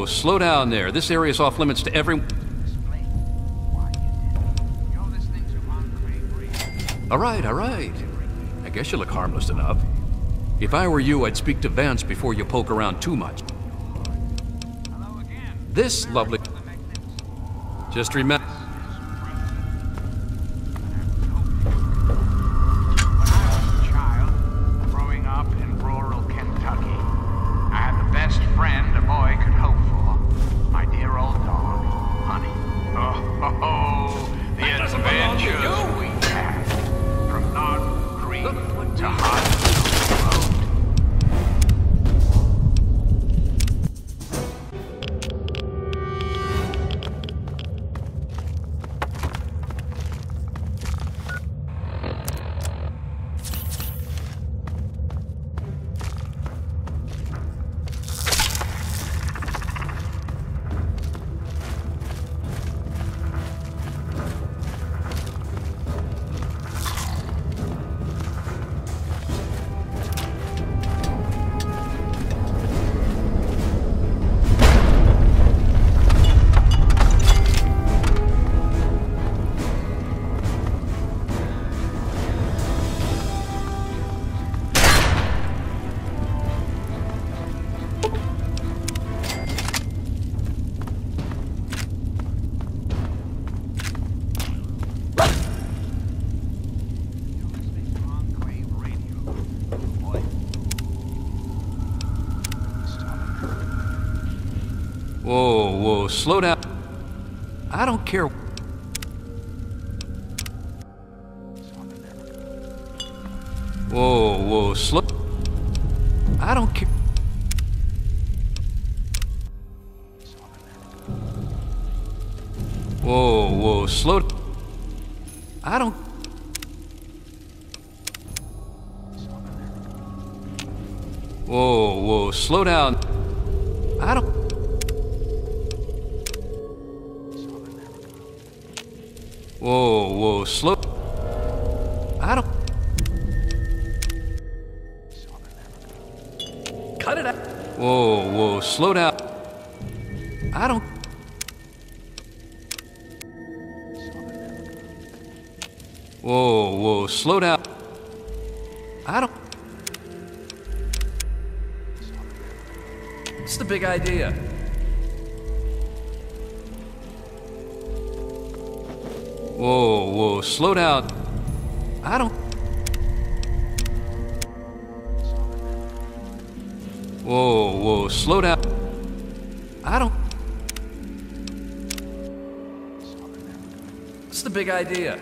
slow down there. This area's off limits to every... All right. I guess you look harmless enough. If I were you, I'd speak to Vance before you poke around too much. This lovely... Just remember... Whoa, slow down. I don't care. Whoa, slow. I don't care. Whoa, slow. I don't. Whoa, slow down. I don't. Whoa, slow. I don't. Cut it out. Whoa, slow down. I don't. Whoa, slow down. I don't. What's the big idea? Whoa, slow down. I don't. Whoa, slow down. I don't. What's the big idea?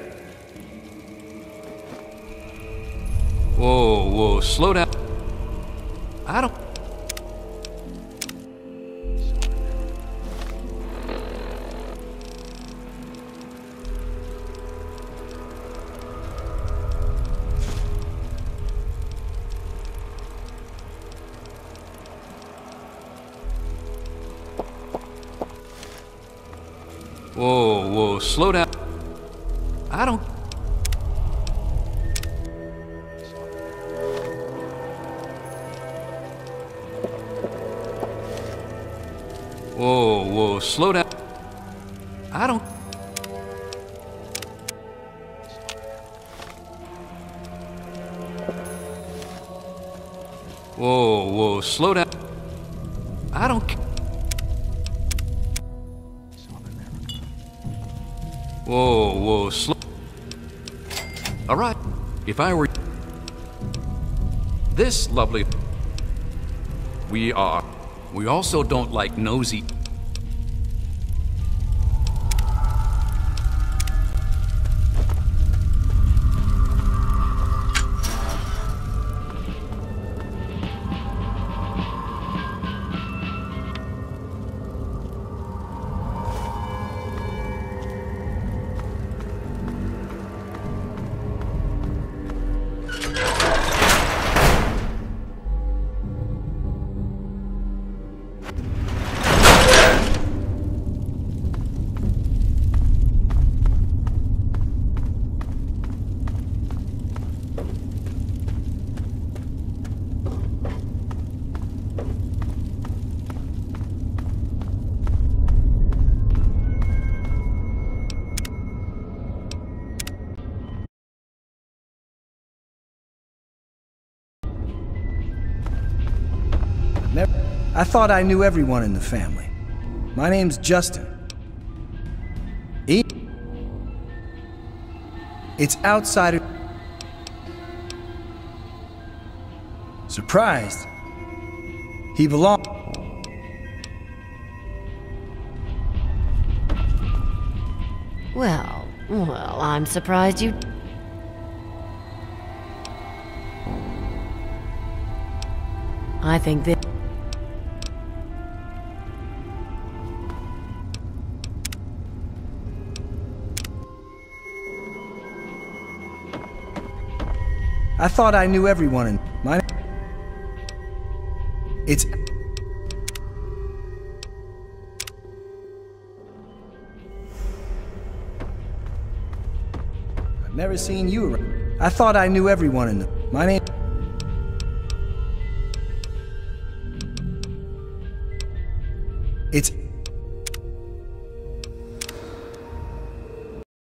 Whoa, slow down. I don't. Whoa, slow down. I don't. Whoa, slow down. I don't. Whoa, slow down. I don't care. Whoa, slow. All right. If I were this lovely, we are. We also don't like nosy. I thought I knew everyone in the family. My name's Justin. It's outsider. Surprised? He belongs. Well, I'm surprised you... I think that... I thought I knew everyone in my... It's... I've never seen you around. I thought I knew everyone in the... My name... It's...